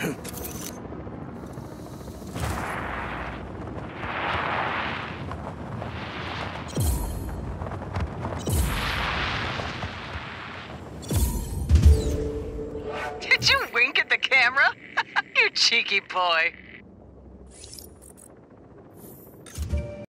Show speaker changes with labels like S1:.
S1: Did you wink at the camera? You cheeky boy.